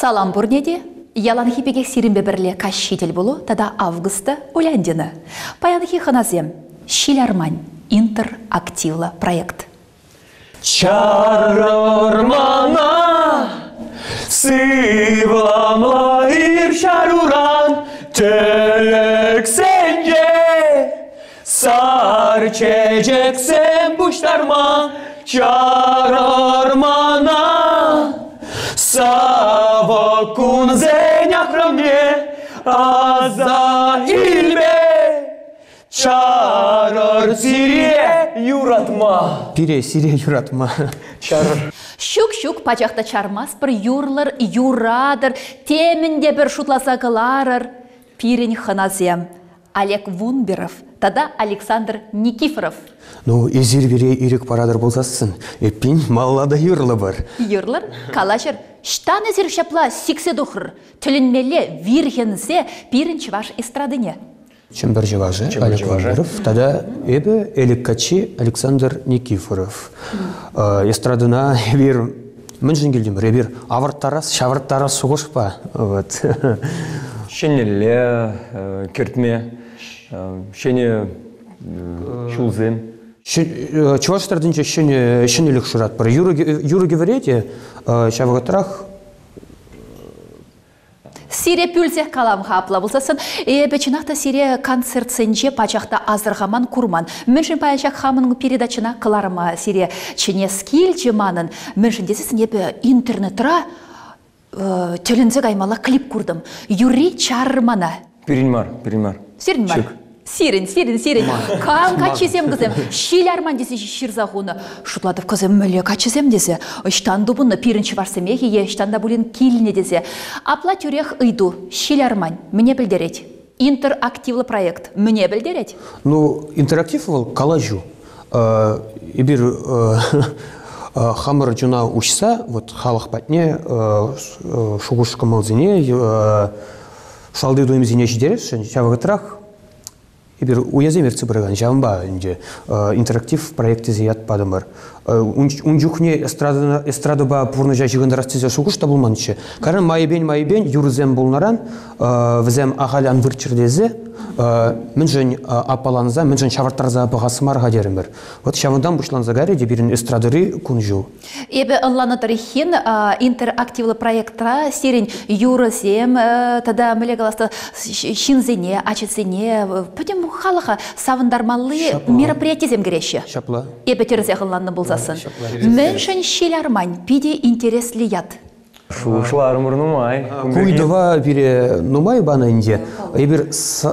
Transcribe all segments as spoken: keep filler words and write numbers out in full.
Салам бурнеде, ялан хипеге сиринбе бірле кашшитель болу, тада августа Уляндина. Паянхи ханазем, Шилярмань, интерактивла проект. Чарармана, сывламла иршаруран, телексенже, сарчежексен буштарма, чарармана, сава кунзеня храмне, аза илбе, чарар сире юратма. Пире сире юратма. Чарар. Щук-щук пачақта чармас бір юрлар, юрадыр, темінде бір шутласа кыларыр. Пирень ханазем. Олег Вунберов, тада Александр Никифоров. Ну, езір бере ирек парадыр болсасын. Эппин маллада юрлы бар. Юрлар, калашыр, штан езір шапла сиксе дұхыр. Түлінмелі вирхенсе пирень ваш эстрадыне. Чем бір живажы, Олег Вунберов, тада эбі элеккачи Александр Никифоров. Эстрадына бір мүнжін келдім, ребір аварттарас, шаварттарас суғыш па. Шенелле, кертме, шене шулзем. Чувашстардың шенелік шырат бар. Юры геверете, шавығатырақ. Сире пүлсех калам хапла болсасын, бәчінақта сире концерт сенже пачақта азырғаман курман. Мүншін паяшақ хамының передачына кыларыма сире чене скил жеманын. Мүншін десесін ебі интернетра төлінзі қаймала клип курдым. Юри чармана. Перенмар, перенмар. Сирин бар. Сирин, сирин, сирин. Кам качезем кызым. Шилярман десе ширзағуны. Шутладып кызым мөлі качезем десе. Штанду бұны пирінші барсымеге, е штанда бұлін киліне десе. Апла түрек ұйду. Шилярман. Мне білдерет. Интерактивлы проект. Мне білдерет. Ну, интерактив ол коллажу. Ебір хамыр жуна ұшса, вот халық бәтіне шуғышқы малзіне, шалды дуемзіне жидерес, шавығытырақ. Ибір уяземерцы бірігін жамба интерактив проекті зият падымыр. Унжухне эстрадыба пурны жа жығындар астезе шуғыш табылманычы. Карын майыбен майыбен юрзем болнаран, візем ағалян вырчырдезе, мен жын апаланыза, мен жын шаварттарза бағасымарға дерімір. Вот шавындан бұшланза ғаре дебірін эстрадыры күнжу. Эбі ұлланы тарихин интерактивлы проектра серін юрзем, тада мүлегаласты шинзене, ачетсене, пөтем халыға савындармалы мероприятизем кереші. Шапла. Эбі терізе ғылланы болсасын. Міншін шелярмань, пиде интереслі яд. Шушларымыр нумай. Куйдыва бире нумай бана инде. Эбір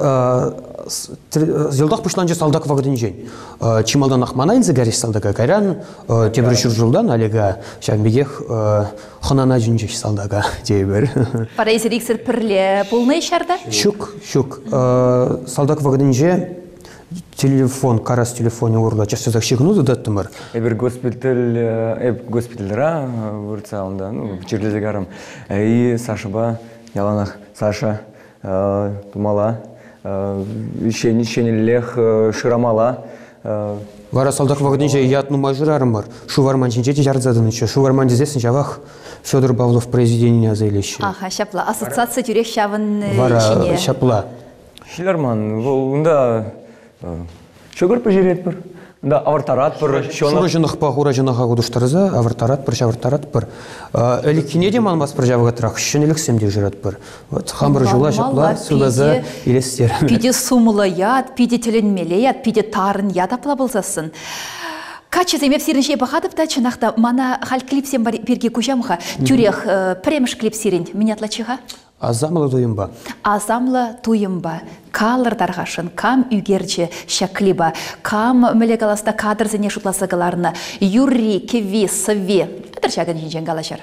зелдақ пұшланжы салдақ вағыдын жен. Чималдан ақмана инзе гариш салдаға кайран, тебір шүр жылдан алега шамбегех ханана жүнжеш салдаға дейбір. Пара езерексір пірле полны шарда? Шук, шук. Салдақ вағыдын же телефон, карас телефоне орла чашсызақ шегіну даттымыр. Эбір госпиталь, эб госпитальдера вырца онда, ну, черлезегарым. И Сашаба, яланах, Саша, тумала, шенеллех, шырамала. Вара салдақ вағыдын же ятну мажырарым бар. Шуварман жинжеті жарзадын үші. Шуварман дезесін жавақ Федор Павлов произведение заилещи. Аха, шапла. Ассоциация тюрек шавын ішіне. Вара шапла. Шиларман, онда шөгір пөжерет бір. Да, авартарат бір. Шура жынық па, ғура жынаға ғудыштарыза, авартарат бір, шавартарат бір. Әліккене де манбас бір жавығатырақ, шынеліксем де жырат бір. Хамыр жула, шапла, судаза, елестер. Пиде сумылы яд, пиде тілінмелі яд, пиде тарын яд апла болсасын. Качы земеп сирінше бағадып та чынақта мана хал клипсем берге көжамға. Тюрех премш клип сирін, мен атлачыға? Азамлы туйымба. Азамлы туйымба. Калыр дарғашын, кам үгерчі шаклиба, кам мүлегаласта кадр зіне шутласығыларына, юри, кеви, сыви. Әдір шағын жинжен қалашар?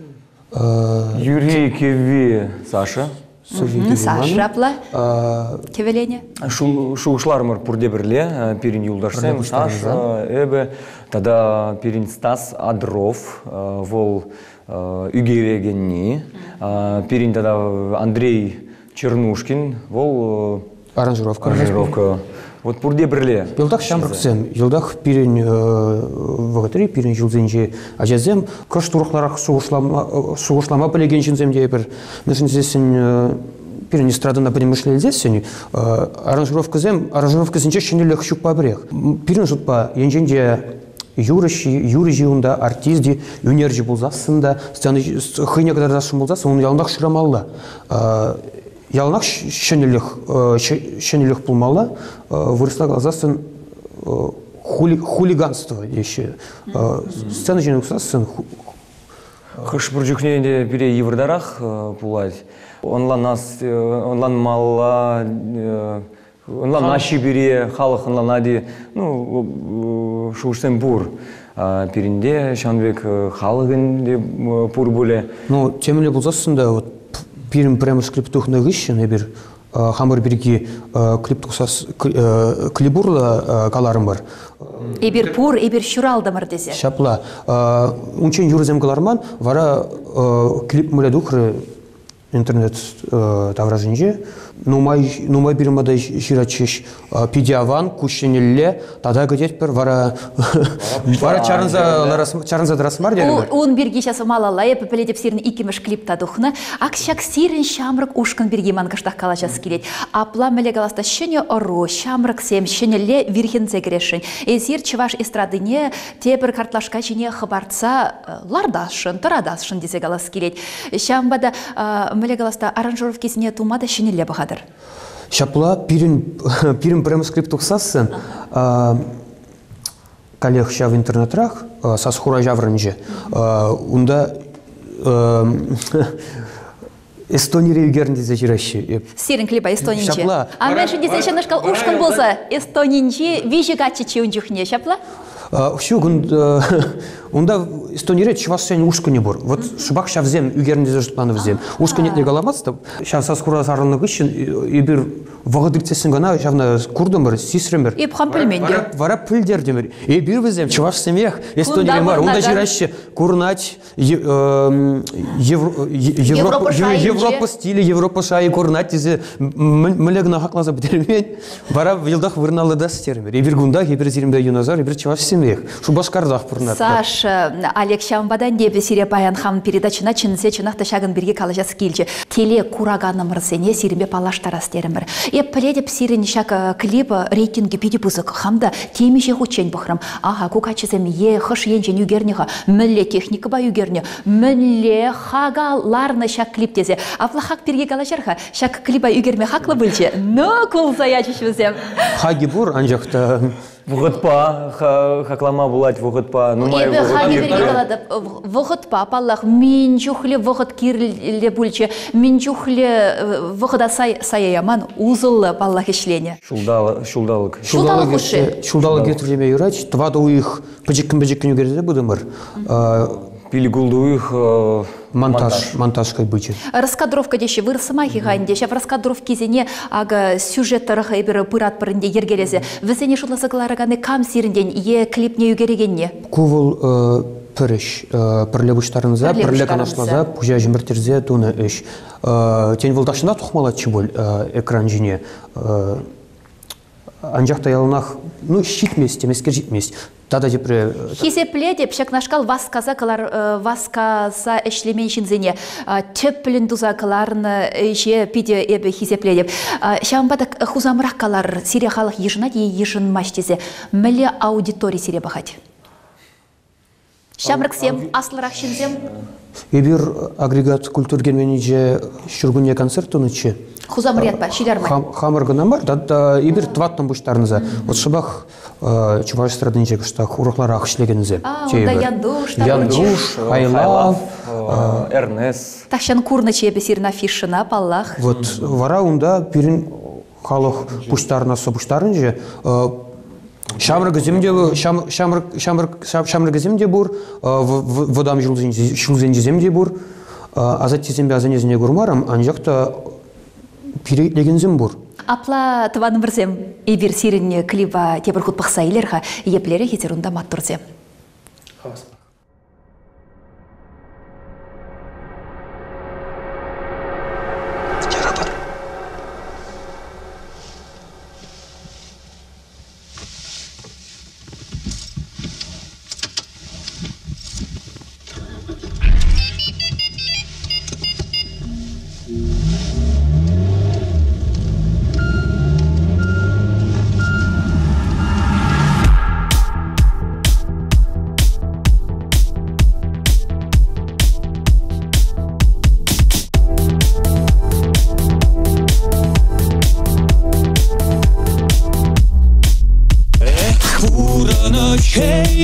Юри, кеви, Саша. Саша апла. Кевелене? Шуғышларымыр пұрде бірле, перін юлдарсен. Саша, әбі, тада перін Стас Адров, вол үгерегенні. Перін тада Андрей Чернушкин, вол аранжировка. Аранжировка. Вот пурде бірле. Елдақ шамрықсем, елдақ пирен вағытыры, пирен жылзенже ажазем, көш тұрықларақ суғышлама білеген жынземде бір, мәшін зесін пирен эстрадына подемышлел зесін, аранжировкызем, аранжировкызенче шенелік шукпа бірек. Пирен жұтпа, енженде юрыши, юры жиунда, артизди, юнержи болзасында, сцены хыйне кадардасын болзасын, оның ялындақ шырамалла. Ялынақ шенелік болмалла, вырысла қалазасын хулиганство еші. Сцены жеңі ұқсасын. Хыш бір жүкнеінде біре еврдарақ пулать. Онлан нас, онлан малла, онлан наши бире, халық онлан ади, ну, шуышсен бур. Перінде шанбек халығын пур бөле. Ну, темеле болзасында, вот, пирим прямо скриптухны гыщен, ебір, хамыр бірге клиптухсас клибурла каларым бар. Ебір пур, ебір шуралдамыр десе. Шапла. Унчен юрзем каларман, вара клип мүледухры интернет тавражынже. Нумай бирмада жирачеш пидиаван, кушенелле, тада гыдет бір вара чарынза дарасмар дерімір. Он бірге шасы малалай, пөпіледеп сирін икеміш клипта дұхны. Акшак сирін шамрық ушқын бірге мангыштақ калачас келет. Апла мүлі қаласта шыне ору, шамрық сем, шынелле вирхен зәгірешін. Эзір чываш эстрадыне тепір картлашка жіне хыбартса лардашын, тұрадашын десе қалас келет. Шамбада мүлі қаласта аранжировкесіне тумада шынелле бұға. Шапла пирин пирин прямо скрипт ұқсасын, коллег ша в интернетрах, сас хура жаврынже, унда Эстония югернде зажиращи. Сирен клипа эстонинче. Шапла. А меньше десять шкал ушкан болса эстонинче вижигачичи унчухне шапла? Все, унда эстония чуваш сен ушку не бор. Вот шубак шавзем югернде зажпланы взем. Ушку нет не галаматстав. Шав сас хура сарынны гыщен и бир вагадырцесен гана шавна курдымыр, сисремер. И пхампельменге. Вара пыльдер демер. И бир взем чуваш семьях эстония мар. Унда жиращи курнать Европа стиле, Европа шай курнать изе млегна хаклаза бдермен. Вара вилдах вырналы да стермер. И бир гунда, и бир зиримда юназар, и бир чуваш семьях. Шубашкардах пурнат. Саш, Олег Шамбадан дебе сире баян хам передачына чынсе чынақта шагын бірге қалажас келчі. Теле кураганым рысене сиреме палаштарас терімір. Еп піледіп сирен шак клип рейтинги пиде бұзық хамда темеше хучен бұхрам. Ага, кукачызем е хыш енжен югернеға, мүлле техника ба югерне, мүлле хагаларны шак клип дезе. Апла хак бірге қалажарға, шак клипа югерме хақлы бүлче. Ну, кул заячышызем. Хаги бур, анжақта... Вғытпа, хаклама булать вғытпа. Ебі хаги берге қалады. Вғытпа, апаллах, мен жүхле вғыт кирле бүлче, мен жүхле вғыда саяяман узылы паллах ішлене. Шулдалық. Шулдалық ұшы. Шулдалық кетірлеме юрач, твада уих пыжықкін-пыжықкін югерде бұдымыр. Пилигулдуих монтаж, монтаж как быть. Раскадровка деші вырсыма хиғайын деші, в раскадровке зене ага сюжеттарыға ебір пырат бірінде ергелезе. Візене шуласы қыларығаны кам сирінден, е клипне югерегенне? Кувыл піріш, пірлі бұштарыныза, пірлі канашлаза, пұжа жымыртерзе туны үш. Тен вылдашына тұқмалатшы бол экран жіне. Анжақта ялынақ, ну, щитмес, темескер житмес. Тада депре... Хизепле деп, шакнашкал васказа калар, васказа эшлемен шинзене, тепплен дуза каларны же пиде эбе хизепле деп. Шамбадак хузамрак калар сире халық ежына де ежын маштезе. Мілі аудитория сире бахать. Шамраксем, аслырақ шинзем? Ебір агрегат культур герменеже шүргүне концерт унычы. Хузамрият ба, шилярмай? Хамыргына бар, да ебір тваттан бұштарыныза. Вот шыбақ чуваш страдынче кыштақ урықларақ ішлегенізе. А, онда Яндуш, Яндуш, Айлав, Эрнес. Тахшан курнычы ебе сирна фишына, паллах. Вот, вара унда пирин халық бұштарына со бұштарынже. Шамрыгы земде бур, водам шулзенде земде бур, азатти зембе азанезіне гурмарам, анжақта пирейтлеген зем бур. Апла тваны бірзем, ебір сирін клипа тепір құт пақса елерға, еплері хетерунда маттурзем.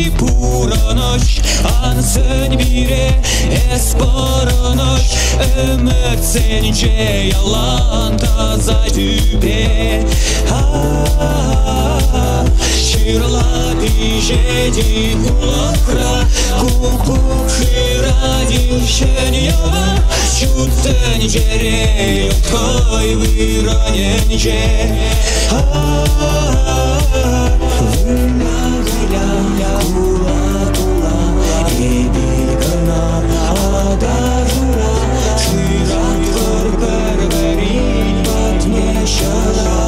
и пураныш, ансен бире эспораныш, өмөт сенже ялан таза түбе. Ширла бежеди улакра, купук ширадин шенья, чутен жерей той выраненже. Вымагая кула-кула, ебигана адажура, шират кыр-кыр-кырин батмешара.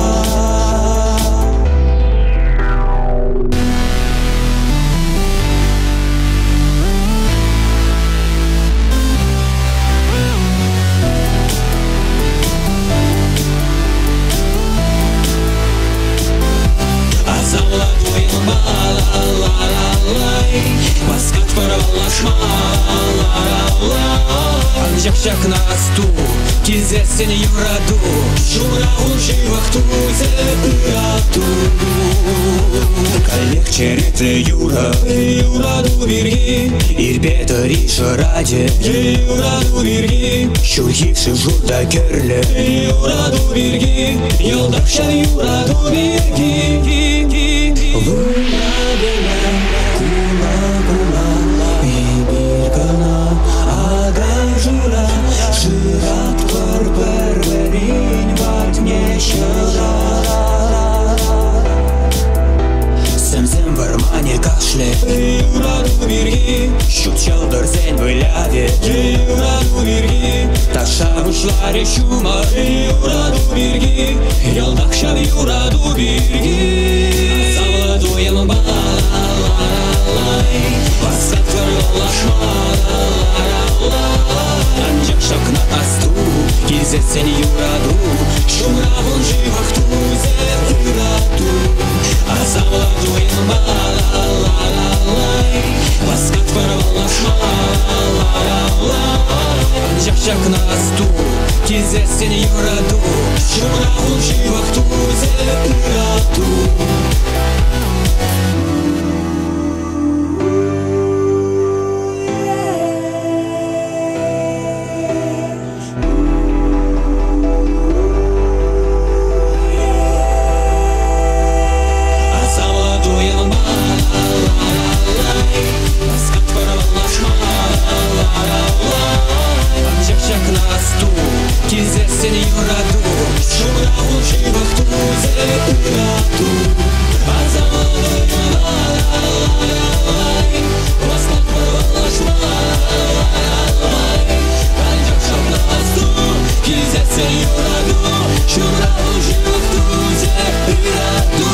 Маскат порвала шмала, анжак-жак на сту, кизесен юраду, шура уживах тузе ырату. Коллег череты юра, юраду берги, ирбета риша ради, юраду берги, шурхивши журда керле, юраду берги, елдакша юраду берги. Сем-сем бармане кашле, юраду берги, щут чалдар зень выляве, юраду берги, таша вышла решума, юраду берги, елдакша юраду берги. Завладуем балалай, баскат порвала шмалалай, анжак-жак на асту, кизесен юраду, шура вунживах тузе ырату. Завладуем балалай, баскат порвала шмалалай, анжак-жак на асту, кизесен юраду, шура вунживах тузе ырату. Кизесен юраду, шура уживах тузе ырату. Завладуем балалай, баскат порвала шмалалай, анжак-жак на асту, кизесен юраду, шура уживах тузе ырату.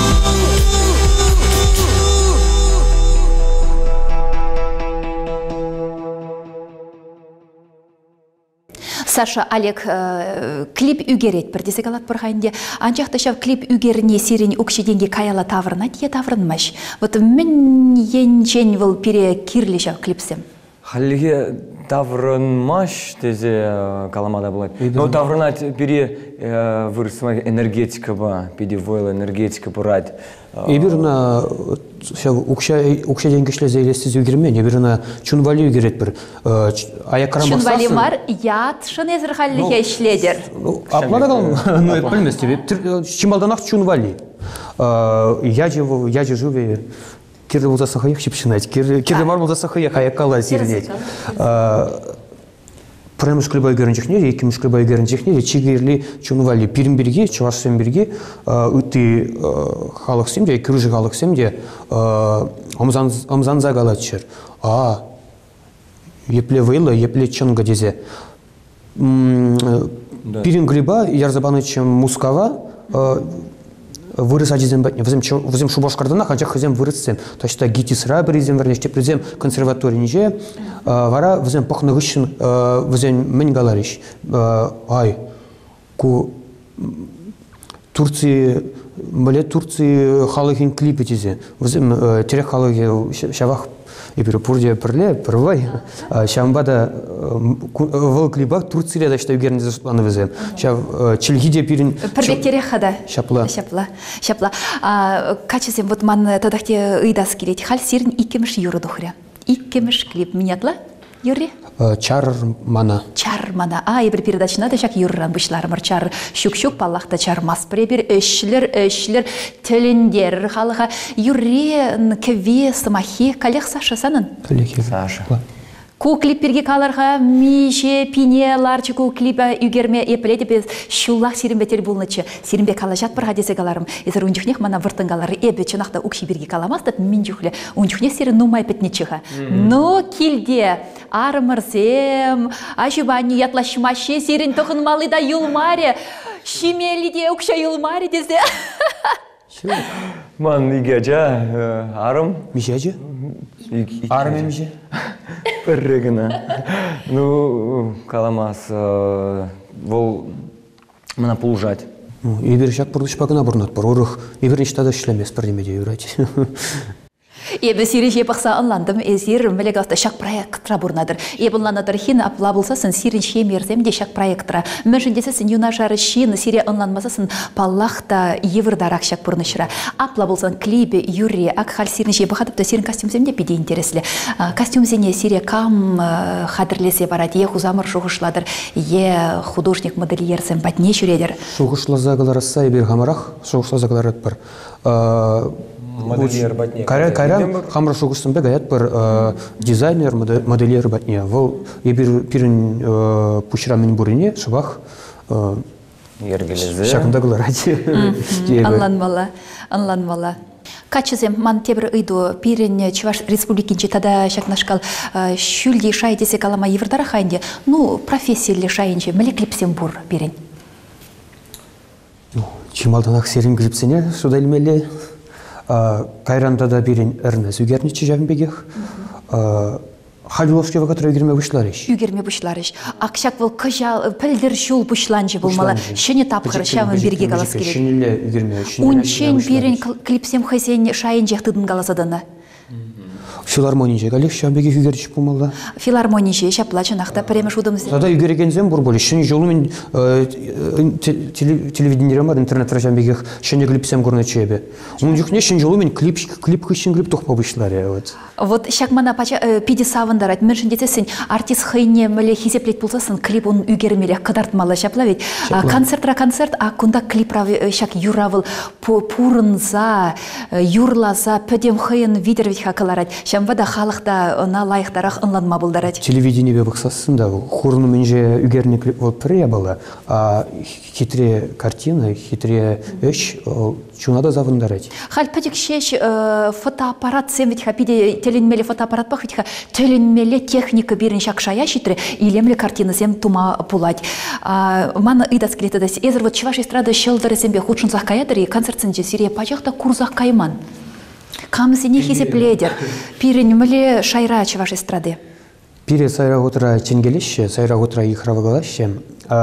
Саша, Олег, э, клип үгерет бір десек алат бұрғайынде. Анчақты шав клип үгеріне сирен өкшеденге каяла таврына тие таврынмаш. Вот мен енчен выл пире кирлі шав клипсем. Халлиге таврынмаш тезе каламада болады. Но таврынат пире вырысма энергетика ба, пиде войл энергетика бұрад. Ебіріна ұқша денгішлі зейлесіз өгірмен, ебіріна чунвали өгерет бір аяққарам бақсасын. Чунвали мар, ят шын ezір қаллиге ішледер. Аплада қалым, ну, это білмес тебе. Чималданақ чунвали. Я же живе, кирді болса сақайық шепшінайт, кирді мар болса сақайық аяққала зернет. Пірі мүшкілбай көрінжекнер, екі мүшкілбай көрінжекнер, чигерлі чунвали пирімберге, чувашсемберге, үтті халық семде, күріжі халық семде, омзанза қалат шыр. А, епле вейлы, епле чынға дезе. Пирім гриба, ярзабанычым мускава, вырыс адизем бәтне. Візем шубашқардана, қанчақ хызем вырыссем. Ташта гитис рабыр изем вернеште, призем консерваторий неже, вара візем пақнығышын, візем мен галариш. Ай, ку Турции Мөле Турция халыгын клипы тезе. Өзім терек халыгы шавах ебір пурде пірле, пірвай. Шамбада выл клипах Турцияда что үгерінде зашпланы візем. Шав чилгиде пирин... Пірбек терек хада. Шапла. Шапла. Шапла. Качесем, вот ман тадахте ыйдас келет. Хал сирин иккемеш юры духря. Иккемеш клип. Минятла? Юрри? Чар мана. Чар мана. А, ебір передачына да шак юрран бұшларымыр. Чар шук-шук паллақта чар мас пребір. Өшілер, өшілер, төліндер. Халыға юрри кеве сымахи. Калех Саша санын? Калехи. Саша. Ку клипперге каларға мише, пине, ларчы ку клипа үгерме епіледі біз шуллақ сирімбетел болнычы. Сирімбе кала жат бірға десе каларым. Ezер унчухнех мана выртынгалары эбе чынақта укши бірге каламастат мин жүхлі. Унчухнех сирі нумай петнечіға. Но килде арымырзем, ажыбани ятлашмаще сирін тұқынмалы да юлмаре. Шимелиде укша юлмаре дезе. Ман игежа арым. Мишеже? Арым емже? Піррегіна. Ну, каламас, вол мына пулжать. Ебір шак бұрды шпагына бұрнат бар. Орық ебір нештада шлемес бірдемеде үйрәйді. Ебі сирі жепақса анландым, езір мөлегалта шак проектра бұрнадыр. Ебіланадыр хин апла болсасын сирін шемерзем де шак проектра. Мөжіндесесін юна жары шин сирі анланмасасын паллақта евірдарақ шак бұрнышыра. Апла болсан клипе, юрри, ак хал сирін жепақатыпта сирін костюмзем де пиде интереслі. Костюмзене сирі кам хадырлесе барад, е хузамыр шуғышладыр, е художник модельерсен батне жүредер. Шуғышлазағылараса ебір хамарақ, шуғышлазағыларат бар. Модельер батне. Кайран хамра шугусын бе гаят бір дизайнер, модельер батне. Вол ебір пирин пушра мен бурине шыбах Ергелезе. Шакындағылар әде. Анланмала, анланмала. Качызем ман тебір ыйду пирин Чуваш республикинче тада шакнашкал шүлде шай десе калама евірдара хайнде. Ну, профессиялі шайынче мілі клипсем бур пирин. Чималданақ серін клипсене суда илмелі. Кайранда да берін әрнәз үгернечі жәвінбегех. Халиловскева который үгерме бұшларыш. Үгерме бұшларыш. Ақшак бұл қыжал, пілдір шул бұшланжы болмалы. Шыны тапқыр шамын берге қалас керек. Шынелі үгерме. Унчен берін клипсем хайсен шайын жақтыдың қаласадыны. Филармонийже галек шамбеге үгердіш болмалы. Филармонийже шапла чынақта піремеш удымызды. Тада үгерегензен бұр болы. Шыны жолы мен телевидениерім бар, интернетра шамбегех шыны клипсем көріне чебе. Оның жүхне шыны жолы мен клип қышын клип тоқпа бұшлары. Вот шакмана пача пиди савындарат. Міншін детесін артист хыйне мөлі хизеплет болсасын клип оның үгермелі қыдартмалы шапла ведь. Концертра концерт, а кунда клип шак юравыл пурынза, юрлаза, пөдем хыйын видер ведь хакаларат. Шамбада халықта на лайықтарақ ынланма болдарат. Телевидение бе бұқсасын да, хурны менже үгерне клип вот пірия была, а хитре картина, хитре өш, чунада завындарат. Хал пәдік шеш фотоаппарат сен ведь хапиде теленмелі фотоаппарат бақ ведь ха теленмелі техника берін шак шая шитре, илемлі картина сен тума пулать. Маны ыдас келетедес. Ezер вот Чуваш эстрада шылдары сенбе худшынзақ каядыр, и концертсенже сирия пачақта курзақ кайман. Камсыне хизепледер. Пирен мілі шайра Чуваш эстрады. Пире сайра утра ченгелище, сайра утра ихравагалаще.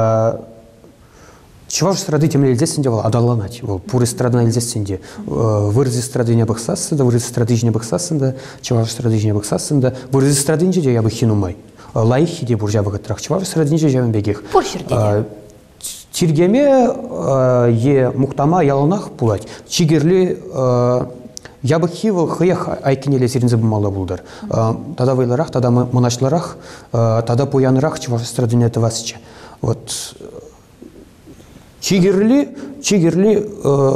Чуваш эстрады темле эльзесінде бол адалланать. Пур эстрадына эльзесінде. Вырыз эстрады не бақсасында, вырыз эстрады не бақсасында, Чуваш эстрады не бақсасында, вырыз эстрады не я бы хинумай. Лайхи де буржа бақытрах, Чуваш эстрады не жавен бегех. Пуршердене. Тиргеме е мухтама яланах пулать. Чигерли я бы хивал хыях айкинеле сиринзе бумала булдар. Тада вайларах, тада моначларах, тада поянырах Чуваш эстрады не тавасыча. Вот Чигерли, Чигерли,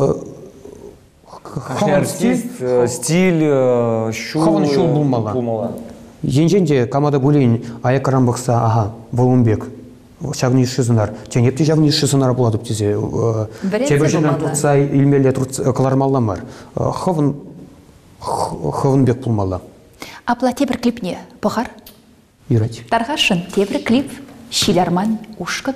Артист, стиль, шул. Хаван шул булмала. Енженде камада булейн аякарам бақса, ага, Волумбек. Шагни шызынар. Тенепте жагни шызынар буладып тезе. Тебеженен турца илмеле турца калармалламар. Хаван Хаванбек булмала. Апла тебір клипне похар? Юрать. Тархашын тебір клип Шилярман ушкып.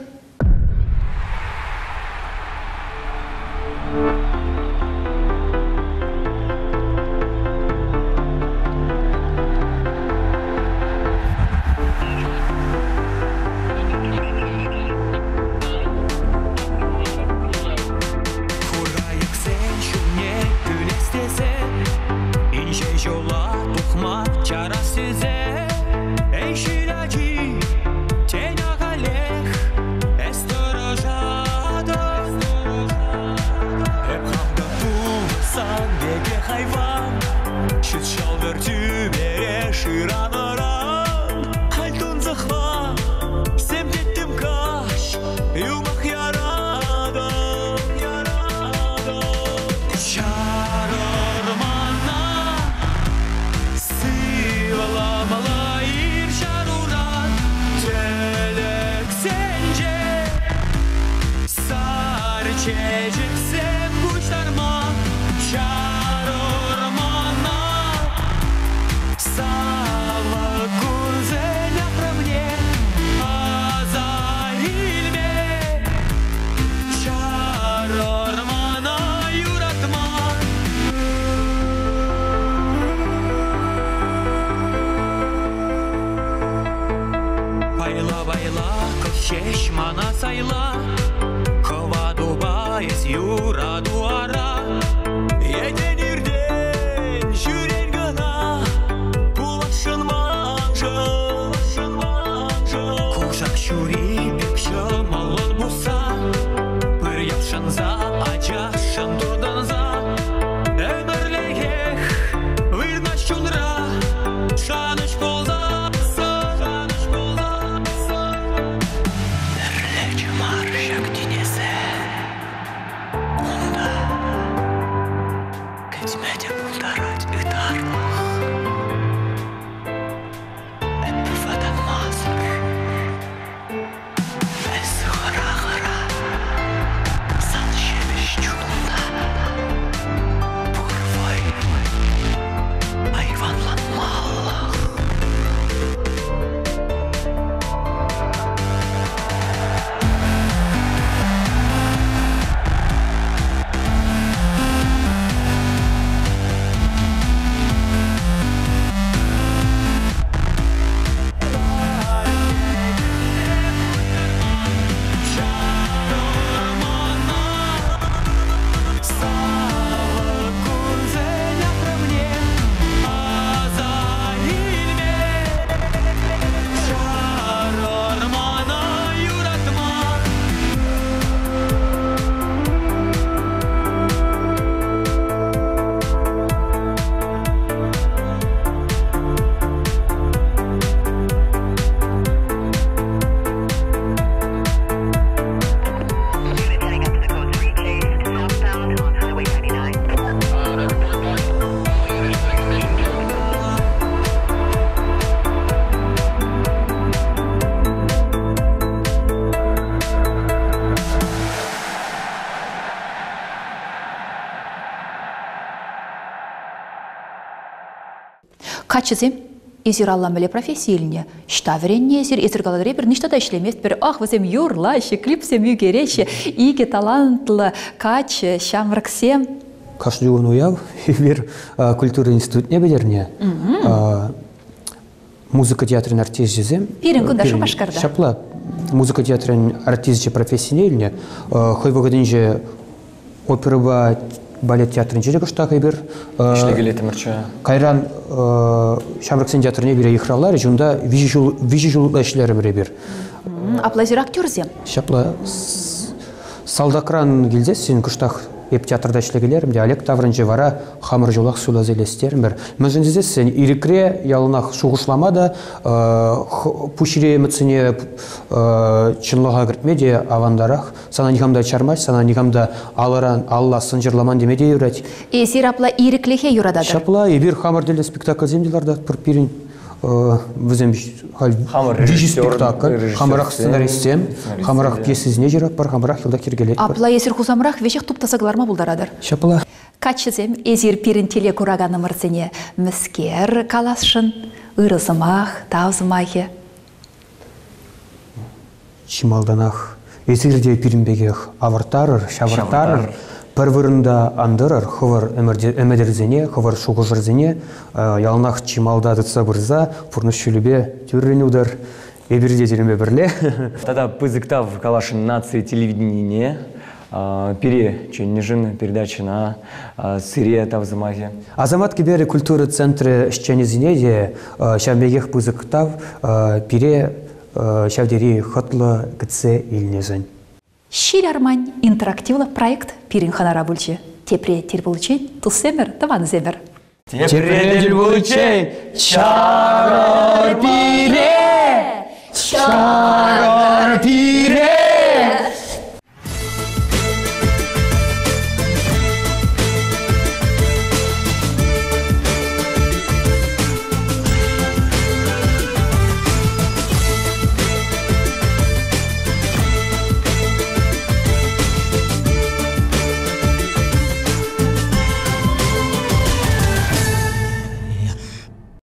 мана сайла, хваду байыз юра дуара. Еден ирден жүрен гына, пулашын манжы, кушак шури бек шымалын буса, бір япшынза, ачашын турданза. Өмірлегех, вырнаш чунра, шаныш болзапсы, шаныш болзапсы. Бірлі жымар шактинесі, мұнда көтмәде бұлдарат ұтарлық. Әпі вадан мазыр, бәсі ғыра-ғыра, сан шебеш чулда. Бурвай, айванланмалық. Качызем, эзир алламеле профессийліне, штаверенне эзир, эзир галадыре бір ништада ішлемест, бір ах, візем юрлашы, клипсем югереші, иге талантлы, кач, шамрыксем. Кашдуын уяв, бір культура институтне бедерне, музыка театрын артист жезем. Пирин күнда шу башкарда? Шапла, музыка театрын артист же профессионельне, хой вагадынже операба балет театрын жере кыштақ ебір. Ишлегелеті мұрча. Кайран Шамрыксен театрыне бире ихралар, жунда вижи жулытла ишлері біре бір. Аплазир актерзем? Шапла, салдакран келдес, сен кыштақ еп театрда ишлегелерім, диалект таврынже вара хамыр жолақ сулаз елестерім бір. Мәжін дезес, сен ирекре ялынақ шуғышламада, пушире мүтсіне чынлыға кіртмеде авандарақ, сана никамда чармаш, сана никамда алыран, алла сынжырламан демеде юрать. Эзир апла иреклехе юрададыр? Шапла, ебір хамыр делі спектакль земделарда, пір пирин візем вижи спектакль, хамырақ сценаристем, хамырақ пьесізіне жүріп бар, хамырақ елда кергелет бар. Апла эзир хузамырақ вешек туптасагларма бұлдарадыр? Шапла. Качызем эзир пирин теле кураганы мырзене міскер каласшын, ырызымақ, таузымахе. Чималданах, эзирде пиринбегех авартарыр, шавартарыр, Пәрвірінда андырыр, хывыр әмәдерзене, хывыр шуғыжырзене, ялнақ чималда дұтса бұрза, пұрныш шүлібе түррені ұдар, әбірде делімбе бірле. Тада пызыктав калашын нации телевиденине, пере ченнежин передачи на сыре тавзымахе. Азамат кебері культура центры шчанезіне де шамбегех пызыктав пере шавдери хытлы кітсе илнезін. Шир армань интерактивлы проект пирин ханара бүлчі. Тепре тел бүлчен, тұсемір, таван земір. Тепре тел бүлчен, чарар пире, чарар пире.